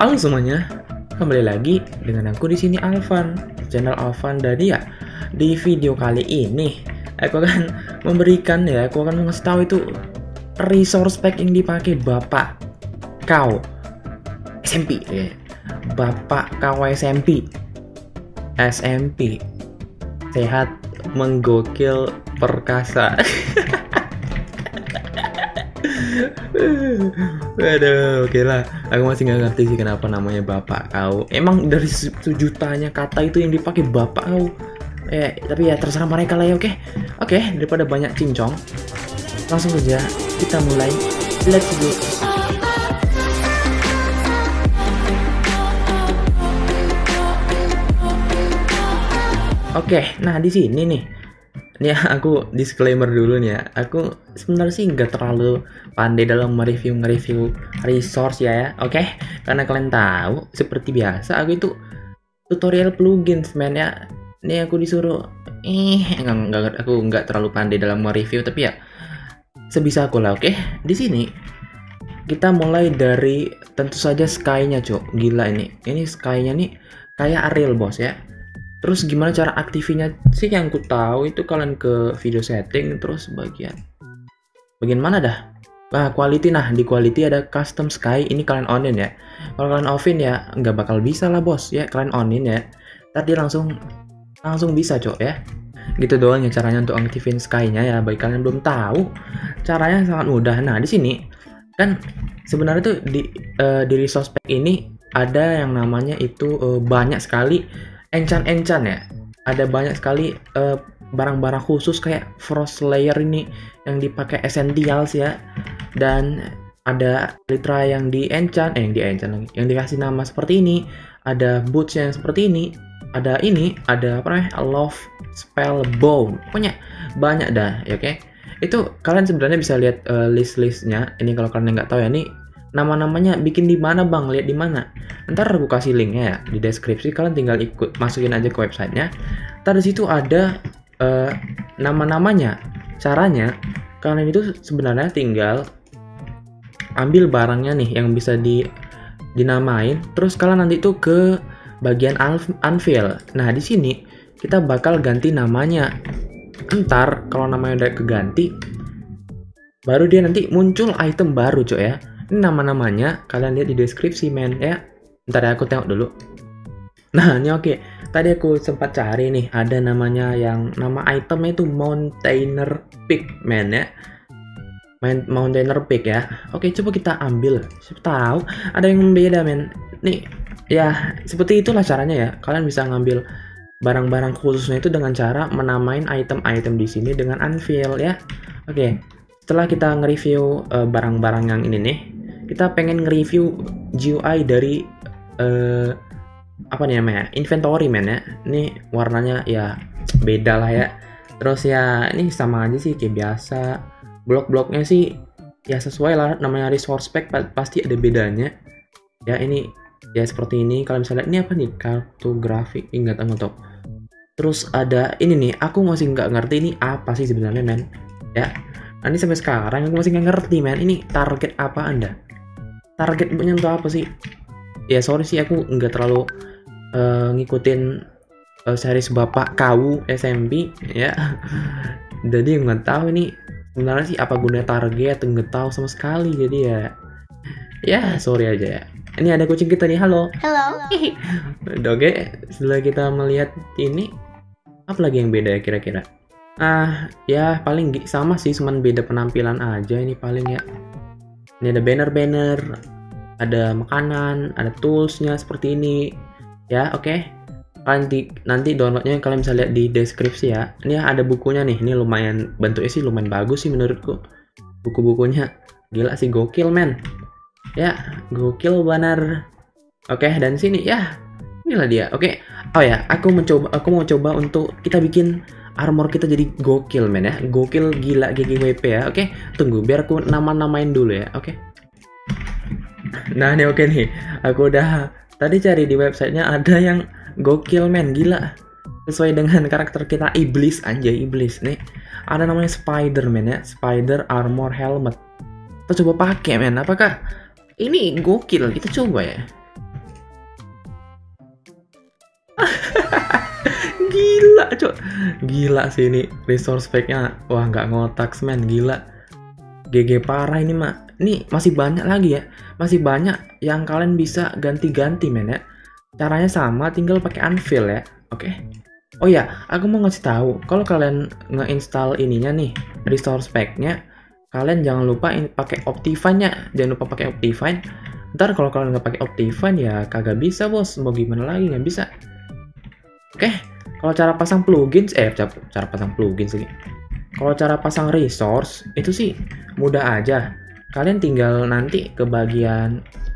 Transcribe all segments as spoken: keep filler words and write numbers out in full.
Halo semuanya, kembali lagi dengan aku di sini Alvan, channel Alvan. Dan ya, di video kali ini aku akan memberikan ya, aku akan ngasih tahu itu resource pack yang dipakai bapak kau S M P ya. Bapak kau S M P S M P sehat, menggokil, perkasa. Aduh, oke lah. Aku masih nggak ngerti sih kenapa namanya bapak kau. Emang dari sejutanya kata itu yang dipakai bapak kau. Eh, tapi ya terserah mereka lah ya, oke? Oke, daripada banyak cincong, langsung aja kita mulai. Let's go. Oke, nah di sini nih. Ini ya, aku disclaimer dulu nih ya. Aku sebenarnya sih nggak terlalu pandai dalam mereview nge-review resource ya, ya. Oke, karena kalian tahu seperti biasa aku itu tutorial plugins men ya. Ini aku disuruh eh enggak, enggak aku nggak terlalu pandai dalam mereview, tapi ya sebisa aku lah. Oke, di sini kita mulai dari tentu saja sky-nya, Cok. Gila ini. Ini sky-nya nih kayak Arial bos ya. Terus gimana cara aktifinya sih? Yang ku tahu itu kalian ke video setting, terus bagian bagian mana dah? Nah, quality. Nah, di quality ada custom sky. Ini kalian onin ya. Kalau kalian offin ya nggak bakal bisa lah bos ya. Kalian onin ya. Tadi langsung langsung bisa, Cok ya. Gitu doang ya caranya untuk aktifin sky-nya ya. Bagi kalian belum tahu, caranya sangat mudah. Nah, di sini kan sebenarnya tuh di uh, di resource pack ini ada yang namanya itu uh, banyak sekali enchant-enchant ya. Ada banyak sekali barang-barang uh, khusus kayak frost layer ini yang dipakai essentials ya. Dan ada litra yang di enchant, eh yang di enchant lagi, yang dikasih nama seperti ini. Ada boots yang seperti ini. Ada ini, ada apa namanya? Love spell bow. Pokoknya banyak dah ya, oke. Okay? Itu kalian sebenarnya bisa lihat uh, list-listnya. Ini kalau kalian nggak tahu ya, nih nama-namanya bikin di mana bang, lihat di mana. Ntar aku kasih linknya ya di deskripsi, kalian tinggal ikut masukin aja ke websitenya. Ntar di situ ada uh, nama-namanya. Caranya kalian itu sebenarnya tinggal ambil barangnya nih yang bisa di dinamain, terus kalian nanti itu ke bagian unveil. Nah di sini kita bakal ganti namanya. Ntar kalau namanya udah keganti, baru dia nanti muncul item baru, cok ya. Ini nama-namanya kalian lihat di deskripsi men ya. Ntar ya aku tengok dulu. Nah ini oke. Tadi aku sempat cari nih, ada namanya yang nama itemnya itu Mountaineer Peak men ya. Main Mountaineer Peak ya. Oke, coba kita ambil. Siapa tahu ada yang beda men. Nih ya seperti itulah caranya ya. Kalian bisa ngambil barang-barang khususnya itu dengan cara menamain item-item di sini dengan unveil ya. Oke. Setelah kita nge-review uh, barang-barang yang ini nih, kita pengen nge-review G U I dari uh, apa nih namanya, inventory men ya. Ini warnanya ya beda lah ya. Terus ya ini sama aja sih kayak biasa. Blok-bloknya sih ya sesuai lah, namanya resource pack pasti ada bedanya. Ya ini ya seperti ini. Kalau misalnya ini apa nih, kartografi, ingat anggap. Terus ada ini nih, aku masih nggak ngerti ini apa sih sebenarnya men. Ya. Nah, ini sampai sekarang aku masih nggak ngerti men. Ini target apa anda? Targetnya untuk apa sih? Ya sorry sih aku nggak terlalu uh, ngikutin uh, series bapak kau S M P ya. Jadi nggak tahu ini sebenarnya sih apa guna target, nggak tahu sama sekali. Jadi ya ya sorry aja ya. Ini ada kucing kita nih, halo. Halo. Oke, setelah kita melihat ini, apa lagi yang beda ya kira-kira? Ah, ya paling sama sih, cuman beda penampilan aja ini paling ya. Ini ada banner-banner, ada makanan, ada toolsnya seperti ini. Ya, oke. Okay. Nanti nanti downloadnya kalian bisa lihat di deskripsi ya. Ini ada bukunya nih, ini lumayan bentuknya sih lumayan bagus sih menurutku. Buku-bukunya gila sih, gokil men. Ya, gokil benar. Oke, okay, dan sini ya. Inilah dia. Oke. Okay. Oh ya, aku mencoba aku mau coba untuk kita bikin armor kita jadi gokil men ya. Gokil gila G G W P ya. Oke, tunggu biar aku nama-namain dulu ya. Oke. Nah, ini oke nih. Aku udah tadi cari di websitenya, ada yang gokil men, gila. Sesuai dengan karakter kita, iblis anjay, iblis nih. Ada namanya Spider men ya. Spider armor helmet. Kita coba pakai men. Apakah ini gokil? Kita coba ya. Gila cok, gila sih ini resource pack-nya. Wah nggak ngotak men, gila. G G parah ini mah. Ini masih banyak lagi ya, masih banyak yang kalian bisa ganti-ganti men ya. Caranya sama, tinggal pakai Anvil ya. Oke. Okay? Oh ya, aku mau ngasih tahu, kalau kalian nge-install ininya nih, resource pack-nya, kalian jangan lupa ini pakai Optifine-nya. Jangan lupa pakai Optifine. Ntar kalau kalian nggak pakai Optifine ya kagak bisa bos. Mau gimana lagi, nggak bisa. Oke. Okay? Kalau cara pasang plugins, eh cara, cara pasang plugins lagi. Kalau cara pasang resource itu sih mudah aja. Kalian tinggal nanti ke bagian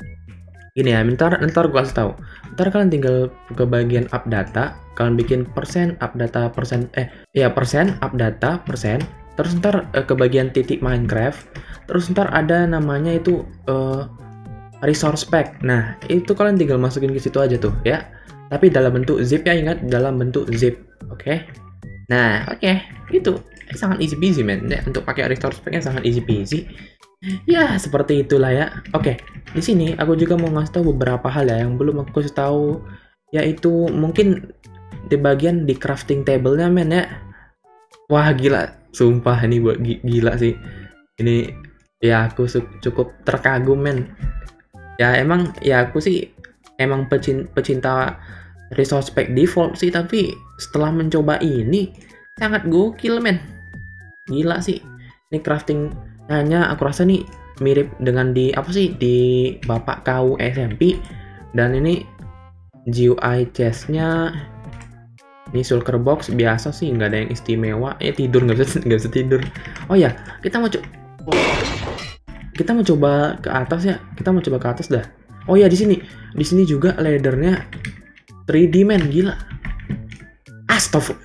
ini ya. Ntar ntar gua kasih tahu. Ntar kalian tinggal ke bagian up data. Kalian bikin persen up data persen eh ya persen up data persen. Terus ntar eh, ke bagian titik Minecraft. Terus ntar ada namanya itu eh, resource pack. Nah itu kalian tinggal masukin ke situ aja tuh ya. Tapi dalam bentuk zip ya, ingat dalam bentuk zip. Oke. Okay? Nah, oke. Okay. Itu sangat easy peasy, men. Ya, untuk pakai resource pack-nya sangat easy peasy. Ya, seperti itulah ya. Oke. Okay. Di sini aku juga mau ngasih tahu beberapa hal ya yang belum aku kasih tahu, yaitu mungkin di bagian di crafting table-nya, men ya. Wah, gila. Sumpah ini buat gila sih. Ini ya aku cukup terkagum, men. Ya emang ya aku sih emang pecinta, pecinta resource pack default sih, tapi setelah mencoba ini sangat gokil men, gila sih. Ini crafting hanya aku rasa nih mirip dengan di apa sih di Bapak K U S M P. Dan ini G U I chestnya ini shulker box biasa sih, nggak ada yang istimewa. Eh tidur nggak bisa nggak bisa tidur. Oh ya kita mau coba kita mau coba ke atas ya, kita mau coba ke atas dah. Oh ya di sini di sini juga laddernya tiga D men, gila. Astagfirullah.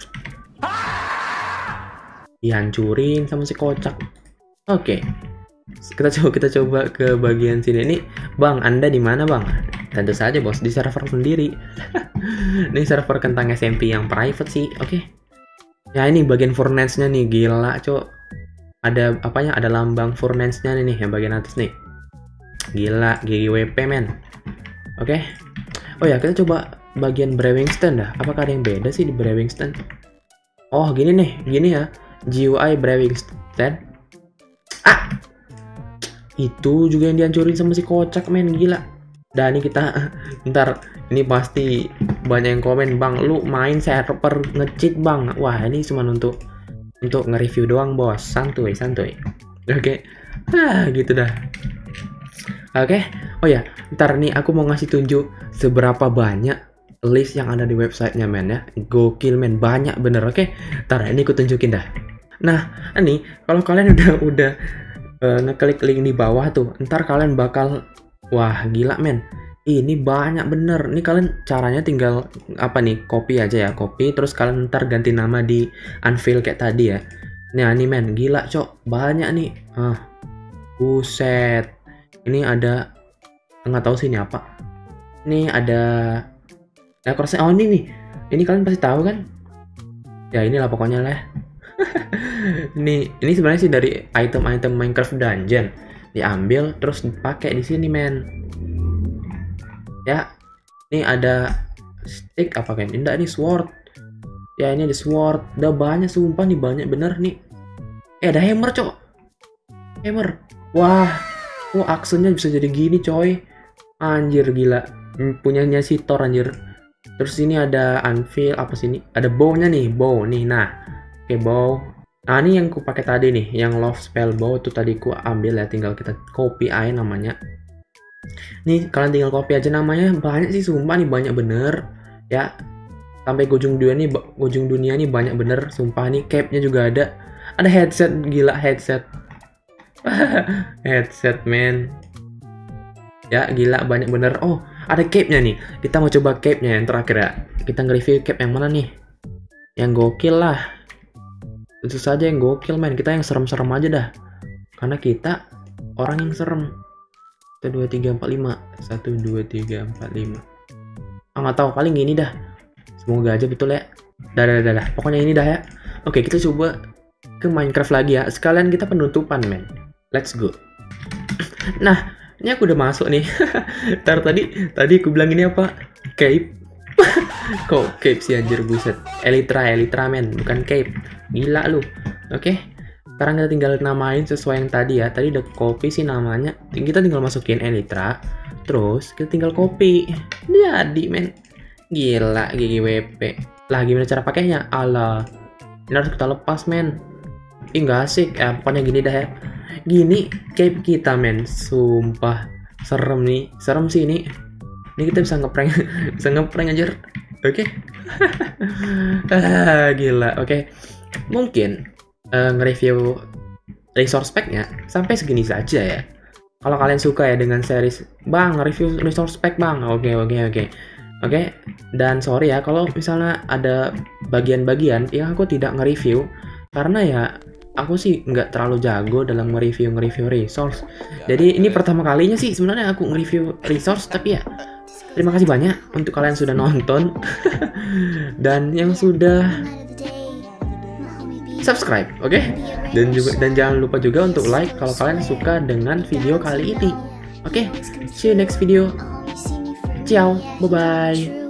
Dihancurin sama si kocak. Oke. Okay. Kita coba kita coba ke bagian sini. Ini, Bang, Anda di mana, Bang? Tentu saja, Bos, di server sendiri. Ini server kentang S M P yang private sih. Oke. Okay. Ya, ini bagian furnace-nya nih, gila, Cok. Ada apanya? Ada lambang furnace-nya nih yang bagian atas nih. Gila, G G W P, men. Oke. Okay. Oh ya, kita coba bagian brewing stand dah. Apakah ada yang beda sih di brewing stand? Oh, gini nih, gini ya. G U I brewing stand. Ah! Itu juga yang dihancurin sama si kocak, men, gila. Dan ini kita ntar ini pasti banyak yang komen, "Bang, lu main server nge-cheat, Bang." Wah, ini cuma untuk untuk nge-review doang, Bos. Santuy, santuy. Oke. Okay. Ah, gitu dah. Oke. Okay. Oh ya, ntar nih aku mau ngasih tunjuk seberapa banyak list yang ada di websitenya, men ya. Gokil, men, banyak bener. Oke. Okay? Ntar ini aku tunjukin dah. Nah, ini kalau kalian udah udah uh, ngeklik link di bawah tuh, ntar kalian bakal wah, gila, men. Ini banyak bener. Ini kalian caranya tinggal apa nih? Copy aja ya, copy terus kalian ntar ganti nama di Anvil kayak tadi ya. Nah, ini men, gila, Cok. Banyak nih. Ah. Buset. Ini ada nggak tahu sih ini apa. Ini ada ya crossnya. Oh, ini nih. Ini kalian pasti tahu kan? Ya, inilah pokoknya lah. Ini ini sebenarnya sih dari item-item Minecraft Dungeon. Diambil terus dipakai di sini, men. Ya. Ini ada stick apa kan? Enggak, ini sword. Ya, ini ada sword. Udah banyak, sumpah nih, banyak bener nih. Eh, ada hammer, Cok. Hammer. Wah. Oh, aksennya bisa jadi gini, coy. Anjir, gila. Punyanya si Thor, anjir. Terus ini ada anvil, apa sih ini? Ada bow-nya nih, bow nih. Nah, oke, okay, bow. Nah, ini yang ku pakai tadi nih, yang love spell bow tuh tadi ku ambil ya, tinggal kita copy aja namanya. Nih, kalian tinggal copy aja namanya. Banyak sih, sumpah nih, banyak bener. Ya, sampai ke ujung dunia nih, ujung dunia nih banyak bener. Sumpah nih, cape-nya juga ada. Ada headset, gila, headset. Headset, man. Ya, gila, banyak bener. Oh, ada cape-nya nih. Kita mau coba cape-nya yang terakhir ya. Kita nge-review cape yang mana nih? Yang gokil lah. Tentu saja yang gokil, man. Kita yang serem-serem aja dah. Karena kita orang yang serem. satu, dua, tiga, empat, lima. satu, dua, tiga, empat, lima. Ah, nggak tahu, paling ini dah. Semoga aja betul ya. Dah, dah, dah, dah. Pokoknya ini dah ya. Oke, kita coba ke Minecraft lagi ya. Sekalian kita penutupan, man. Let's go. Nah, ini aku udah masuk nih. Ntar tadi tadi aku bilang ini apa? Cape. Kok cape sih anjir, buset. Elytra, Elytra men, bukan cape. Gila lu. Oke. Sekarang kita tinggal namain sesuai yang tadi ya. Tadi udah copy sih namanya. Kita tinggal masukin Elytra. Terus kita tinggal copy. Jadi men. Gila G G W P. Lah gimana cara pakainya? Alah. Ini harus kita lepas men. Ih nggak asik. Eh pokoknya gini dah ya. Gini cape kita men. Sumpah. Serem nih. Serem sih ini. Ini kita bisa ngeprank. Bisa ngeprank anjir. Oke. Okay. ah, gila. Oke. Okay. Mungkin uh, nge-review resource pack-nya sampai segini saja ya. Kalau kalian suka ya dengan series, Bang, review resource pack, Bang. Oke, okay, oke, okay, oke. Okay. Oke. Okay? Dan sorry ya kalau misalnya ada bagian-bagian yang aku tidak nge-review karena ya aku sih nggak terlalu jago dalam nge-review nge-review resource. Jadi ini pertama kalinya sih sebenarnya aku nge-review resource, tapi ya terima kasih banyak untuk kalian sudah nonton dan yang sudah subscribe, oke? Okay? Dan juga dan jangan lupa juga untuk like kalau kalian suka dengan video kali ini. Oke, okay? See you next video. Ciao, bye bye.